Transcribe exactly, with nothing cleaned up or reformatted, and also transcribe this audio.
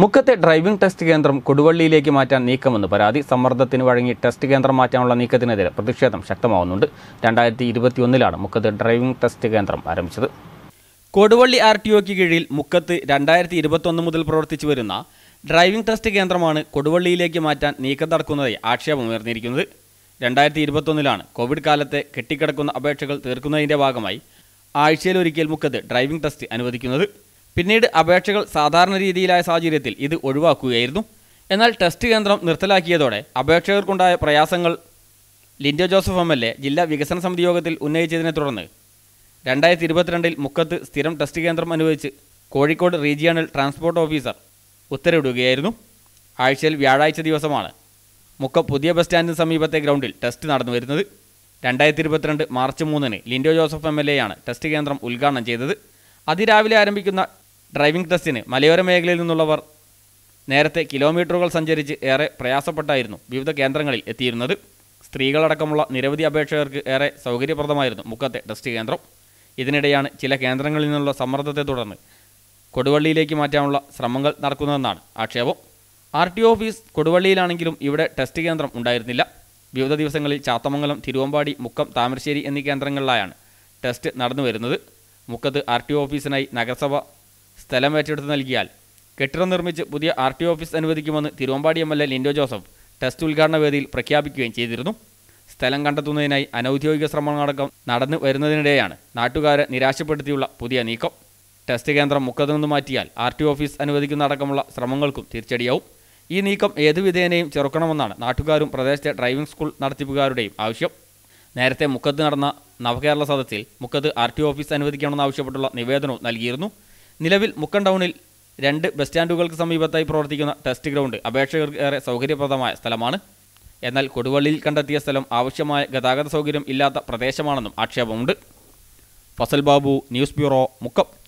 മുക്കത്തെ driving test കേന്ദ്രം കൊടുവള്ളിയിലേക്ക് മാറ്റാൻ നീക്കമെന്ന് പരാതി. സമ്മർദ്ദത്തിന് വഴങ്ങി ടെസ്റ്റ് കേന്ദ്രം മാറ്റാനുള്ള നീക്കത്തിനെതിരെ പ്രതിഷേധം ശക്തമാവുന്നുണ്ട്. രണ്ടായിരത്തി ഇരുപത്തിയൊന്നിലാണ് മുക്കത്ത് ഡ്രൈവിംഗ് ടെസ്റ്റ് കേന്ദ്രം ആരംഭിച്ചത്. കൊടുവള്ളി ആർ ടി ഒക്ക് കീഴിൽ മുക്കത്ത് രണ്ടായിരത്തി ഇരുപത്തൊന്ന് മുതൽ പ്രവർത്തിച്ചു വരുന്ന ഡ്രൈവിംഗ് ടെസ്റ്റ് കേന്ദ്രമാണ് കൊടുവള്ളിയിലേക്ക് മാറ്റാൻ നീക്കം നടക്കുന്നതായി ആക്ഷേപമുയർന്നിരിക്കുന്നത്. രണ്ടായിരത്തി ഇരുപത്തൊന്നിലാണ് കോവിഡ് കാലത്തെ കെട്ടിക്കിടക്കുന്ന അപേക്ഷകൾ തീർക്കുന്നതിൻ്റെ ഭാഗമായി ആഴ്ചയിലൊരിക്കൽ മുക്കത്ത് ഡ്രൈവിംഗ് ടെസ്റ്റ് അനുവദിക്കുന്നത്. പിന്നീട് അപേക്ഷകൾ സാധാരണ രീതിയിലായ സാഹചര്യത്തിൽ ഇത് ഒഴിവാക്കുകയായിരുന്നു. എന്നാൽ ടെസ്റ്റ് കേന്ദ്രം നിർത്തലാക്കിയതോടെ അപേക്ഷകർക്കുണ്ടായ പ്രയാസങ്ങൾ Linto Joseph M L A ജില്ലാ വികസന സമിതി യോഗത്തിൽ ഉന്നയിച്ചതിനെ തുടർന്ന് രണ്ടായിരത്തി ഇരുപത്തിരണ്ടിൽ മുക്കത്ത് സ്ഥിരം ടെസ്റ്റ് കേന്ദ്രം അനുവദിച്ച് കോഴിക്കോട് റീജിയണൽ ട്രാൻസ്പോർട്ട് ഓഫീസർ ഉത്തരവിടുകയായിരുന്നു. ആഴ്ചയിൽ വ്യാഴാഴ്ച ദിവസമാണ് മുക്കം പുതിയ ബസ് സ്റ്റാൻഡിന് സമീപത്തെ ഗ്രൗണ്ടിൽ ടെസ്റ്റ് നടന്നു വരുന്നത്. രണ്ടായിരത്തി ഇരുപത്തിരണ്ട് മാർച്ച് മൂന്നിന് ലിൻഡോ ജോസഫ് എം എൽ എയാണ് ടെസ്റ്റ് കേന്ദ്രം ഉദ്ഘാടനം ചെയ്തത്. അതിരാവിലെ ആരംഭിക്കുന്ന ഡ്രൈവിംഗ് ടെസ്റ്റിന് മലയോര മേഖലയിൽ നിന്നുള്ളവർ നേരത്തെ കിലോമീറ്ററുകൾ സഞ്ചരിച്ച് ഏറെ പ്രയാസപ്പെട്ടായിരുന്നു വിവിധ കേന്ദ്രങ്ങളിൽ എത്തിയിരുന്നത്. സ്ത്രീകളടക്കമുള്ള നിരവധി അപേക്ഷകർക്ക് ഏറെ സൗകര്യപ്രദമായിരുന്നു മുക്കത്തെ ടെസ്റ്റ് കേന്ദ്രം. ഇതിനിടെയാണ് ചില കേന്ദ്രങ്ങളിൽ നിന്നുള്ള സമ്മർദ്ദത്തെ തുടർന്ന് കൊടുവള്ളിയിലേക്ക് മാറ്റാനുള്ള ശ്രമങ്ങൾ നടക്കുന്നതെന്നാണ് ആക്ഷേപം. ആർ ടി ഓഫീസ് കൊടുവള്ളിയിലാണെങ്കിലും ഇവിടെ ടെസ്റ്റ് കേന്ദ്രം ഉണ്ടായിരുന്നില്ല. വിവിധ ദിവസങ്ങളിൽ ചാത്തമംഗലം, തിരുവമ്പാടി, മുക്കം, താമരശ്ശേരി എന്നീ കേന്ദ്രങ്ങളിലായാണ് ടെസ്റ്റ് നടന്നു വരുന്നത്. മുക്കത്ത് ആർ ടി ഓഫീസിനായി നഗരസഭ സ്ഥലം ഏറ്റെടുത്ത് നൽകിയാൽ കെട്ടിടം നിർമ്മിച്ച് പുതിയ ആർ ടി ഓഫീസ് അനുവദിക്കുമെന്ന് Thiruvambady M L A Linto Joseph test ഉദ്ഘാടന വേദിയിൽ പ്രഖ്യാപിക്കുകയും ചെയ്തിരുന്നു. സ്ഥലം കണ്ടെത്തുന്നതിനായി അനൗദ്യോഗിക ശ്രമങ്ങളടക്കം നടന്നു വരുന്നതിനിടെയാണ് നാട്ടുകാരെ നിരാശപ്പെടുത്തിയുള്ള പുതിയ നീക്കം. ടെസ്റ്റ് കേന്ദ്രം മുക്കത്ത് നിന്ന് മാറ്റിയാൽ ആർ ടി ഓഫീസ് അനുവദിക്കുന്ന അടക്കമുള്ള ശ്രമങ്ങൾക്കും തിരിച്ചടിയാവും. ഈ നീക്കം ഏതുവിധേനയും ചെറുക്കണമെന്നാണ് നാട്ടുകാരും പ്രദേശത്തെ ഡ്രൈവിംഗ് സ്കൂൾ നടത്തിപ്പുകാരുടെയും ആവശ്യം. നേരത്തെ മുക്കത്ത് നടന്ന നവകേരള സദസ്സിൽ മുക്കത്ത് ആർ ടി ഓഫീസ് അനുവദിക്കണമെന്നാവശ്യപ്പെട്ടുള്ള നിവേദനവും നൽകിയിരുന്നു. നിലവിൽ മുക്കം ടൗണിൽ രണ്ട് ബസ് സ്റ്റാൻഡുകൾക്ക് സമീപത്തായി പ്രവർത്തിക്കുന്ന ടെസ്റ്റ് ഗ്രൗണ്ട് അപേക്ഷകർക്ക് ഏറെ സൗകര്യപ്രദമായ സ്ഥലമാണ്. എന്നാൽ കൊടുവള്ളിയിൽ കണ്ടെത്തിയ സ്ഥലം ആവശ്യമായ ഗതാഗത സൗകര്യം ഇല്ലാത്ത പ്രദേശമാണെന്നും ആക്ഷേപമുണ്ട്. Fazal Babu, news bureau, Mukkam.